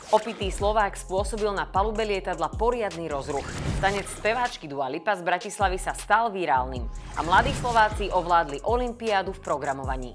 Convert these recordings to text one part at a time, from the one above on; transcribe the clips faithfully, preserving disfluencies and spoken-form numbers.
Opitý Slovák spôsobil na palube lietadla poriadny rozruch. Tanec speváčky Dua Lipa z Bratislavy sa stal virálnym a mladí Slováci ovládli olympiádu v programovaní.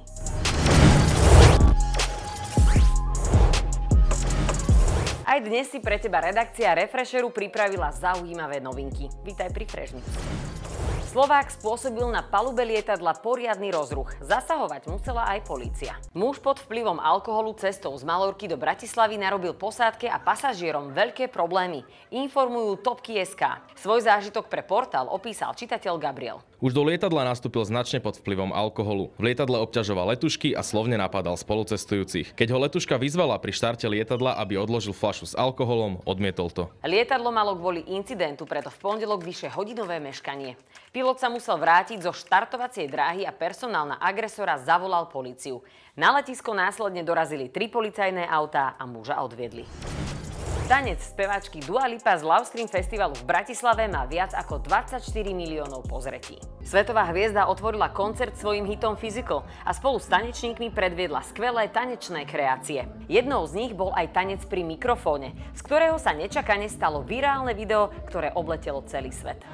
Aj dnes si pre teba redakcia Refresheru pripravila zaujímavé novinky. Vítaj pri Fresh News. Slovák spôsobil na palube lietadla poriadny rozruch. Zasahovať musela aj polícia. Muž pod vplyvom alkoholu cestou z Malorky do Bratislavy narobil posádke a pasažierom veľké problémy. Informujú Topky bodka es ká. Svoj zážitok pre portál opísal čitateľ Gabriel. Už do lietadla nastúpil značne pod vplyvom alkoholu. V lietadle obťažoval letušky a slovne napádal spolucestujúcich. Keď ho letuška vyzvala pri štarte lietadla, aby odložil fľašu s alkoholom, odmietol to. Lietadlo malo kvôli incidentu preto v pondelok vyše hodinové meškanie. Pilot sa musel vrátiť zo štartovacej dráhy a personál na agresora zavolal políciu. Na letisko následne dorazili tri policajné autá a muža odviedli. Tanec speváčky Dua Lipa z Lovestream festivalu v Bratislave má viac ako dvadsaťštyri miliónov pozretí. Svetová hviezda otvorila koncert svojím hitom Physical a spolu s tanečníkmi predviedla skvelé tanečné kreácie. Jednou z nich bol aj tanec pri mikrofóne, z ktorého sa nečakane stalo virálne video, ktoré obletelo celý svet.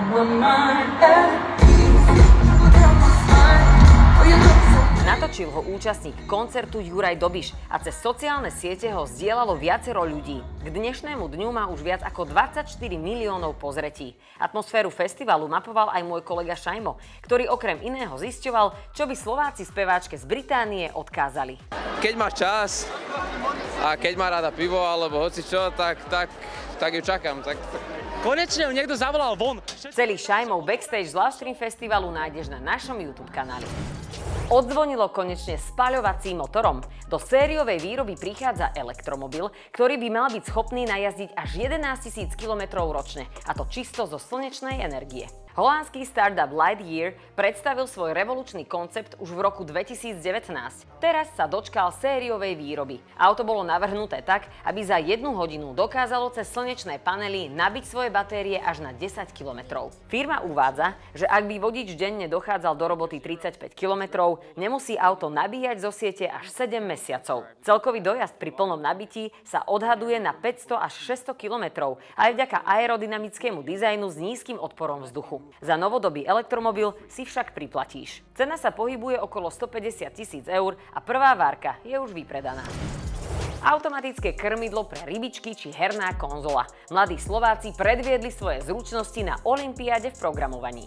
Natočil ho účastník koncertu Juraj Dobiš a cez sociálne siete ho zdieľalo viacero ľudí. K dnešnému dňu má už viac ako dvadsaťštyri miliónov pozretí. Atmosféru festivalu mapoval aj môj kolega Šajmo, ktorý okrem iného zisťoval, čo by Slováci speváčke z Británie odkázali. Keď máš čas a keď má rada pivo alebo hocičo, tak, tak, tak ju čakám. Tak... Konečne ju niekto zavolal von. Celý Šajmov backstage z Lovestream festivalu nájdeš na našom YouTube kanáli. Odzvonilo konečne spaľovacím motorom. Do sériovej výroby prichádza elektromobil, ktorý by mal byť schopný najazdiť až jedenásťtisíc kilometrov ročne, a to čisto zo slnečnej energie. Holandský startup Lightyear predstavil svoj revolučný koncept už v roku dvetisícdevätnásť. Teraz sa dočkal sériovej výroby. Auto bolo navrhnuté tak, aby za jednu hodinu dokázalo cez slnečné panely nabiť svoje batérie až na desať kilometrov. Firma uvádza, že ak by vodič denne dochádzal do roboty tridsaťpäť kilometrov, nemusí auto nabíjať zo siete až sedem mesiacov. Celkový dojazd pri plnom nabití sa odhaduje na päťsto až šesťsto kilometrov aj vďaka aerodynamickému dizajnu s nízkym odporom vzduchu. Za novodobý elektromobil si však priplatíš. Cena sa pohybuje okolo stopäťdesiat tisíc eur a prvá várka je už vypredaná. Automatické krmidlo pre rybičky či herná konzola. Mladí Slováci predviedli svoje zručnosti na olympiáde v programovaní.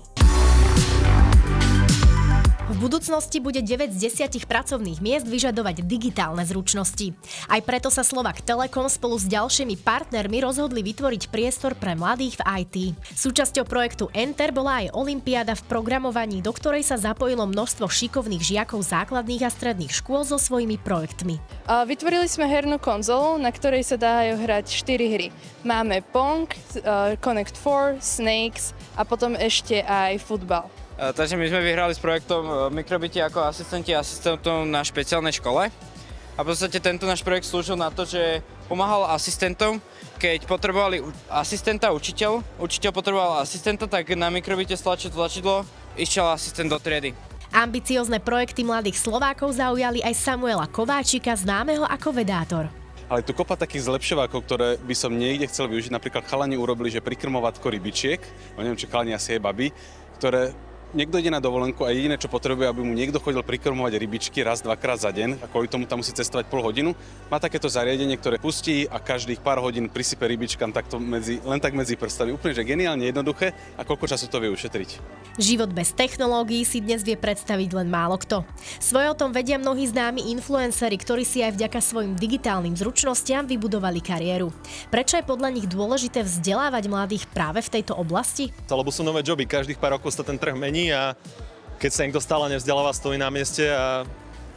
V budúcnosti bude deväť z desiatich pracovných miest vyžadovať digitálne zručnosti. Aj preto sa Slovak Telekom spolu s ďalšími partnermi rozhodli vytvoriť priestor pre mladých v í té. Súčasťou projektu Enter bola aj olympiáda v programovaní, do ktorej sa zapojilo množstvo šikovných žiakov základných a stredných škôl so svojimi projektmi. Vytvorili sme hernú konzolu, na ktorej sa dajú hrať štyri hry. Máme Pong, Connect four, Snakes a potom ešte aj futbal. Takže my sme vyhrali s projektom Mikrobity ako asistenti a asistentom na špeciálnej škole. A v podstate tento náš projekt slúžil na to, že pomáhal asistentom, keď potrebovali asistenta, učiteľ, učiteľ potreboval asistenta, tak na Mikrobite stlačil tlačidlo, išiel asistent do triedy. Ambiciózne projekty mladých Slovákov zaujali aj Samuela Kováčika, známeho ako Vedátor. Ale tu kopa takých zlepšovákov, ktoré by som niekde chcel využiť. Napríklad chalani urobili, že prikrmovatko rybičiek, neviem, či chalani asi je baby, ktoré niekto ide na dovolenku a jediné, čo potrebuje, aby mu niekto chodil prikrmovať rybičky raz, dvakrát za deň a kvôli tomu tam musí cestovať pol hodinu. Má takéto zariadenie, ktoré pustí a každých pár hodín prisype rybičkám takto medzi, len tak medzi prstami. Úplne, že geniálne jednoduché a koľko času to vie ušetriť. Život bez technológií si dnes vie predstaviť len málo kto. Svoje o tom vedia mnohí známi influenceri, ktorí si aj vďaka svojim digitálnym zručnostiam vybudovali kariéru. Prečo je podľa nich dôležité vzdelávať mladých práve v tejto oblasti? Lebo sú nové joby, každých pár rokov sa ten trh mení a keď sa niekto stále nevzdeláva, stojí na mieste a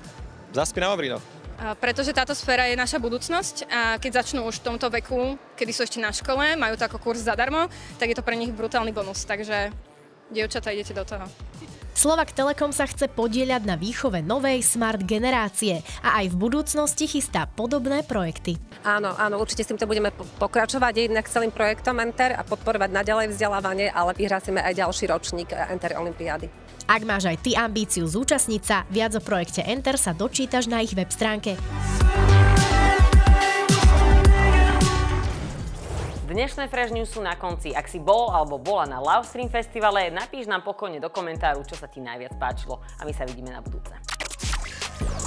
zaspí na vavrinoch. Pretože táto sféra je naša budúcnosť a keď začnú už v tomto veku, kedy sú ešte na škole, majú to ako kurz zadarmo, tak je to pre nich brutálny bonus, takže dievčatá, idete do toho. Slovak Telekom sa chce podieľať na výchove novej smart generácie a aj v budúcnosti chystá podobné projekty. Áno, áno, určite s týmto budeme pokračovať jednak celým projektom Enter a podporovať naďalej vzdelávanie, ale vyhlásime aj ďalší ročník Enter Olympiády. Ak máš aj ty ambíciu zúčastniť sa, viac o projekte Enter sa dočítaš na ich web stránke. Dnešné Fresh News sú na konci. Ak si bol alebo bola na Love Stream festivale, napíš nám pokojne do komentáru, čo sa ti najviac páčilo a my sa vidíme na budúce.